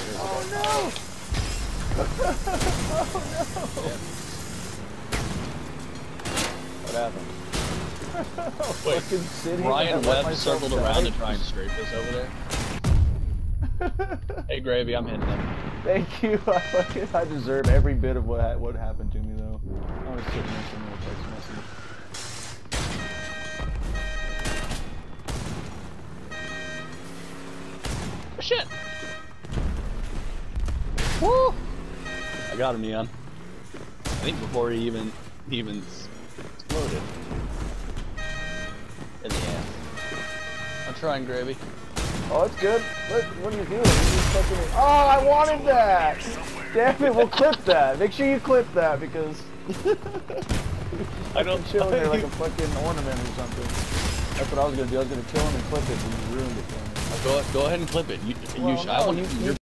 Oh no! Oh no! What happened? Wait, Ryan Webb circled around to try and scrape us over there. Hey, Gravy, I'm hitting him. Thank you. I deserve every bit of what happened to me, though. I was sitting there sending a text message. Oh, shit! Woo! I got him, Neon. I think before he even exploded. In the ass. I'm trying, Gravy. Oh, it's good. Look, what are you doing? You're just fucking... Oh, I wanted that! Damn it, we'll clip that. Make sure you clip that, because... I don't chill there like a fucking ornament or something. That's what I was gonna do. I was gonna kill him and clip it, and you ruined it for me. Go ahead and clip it. Well, I want you.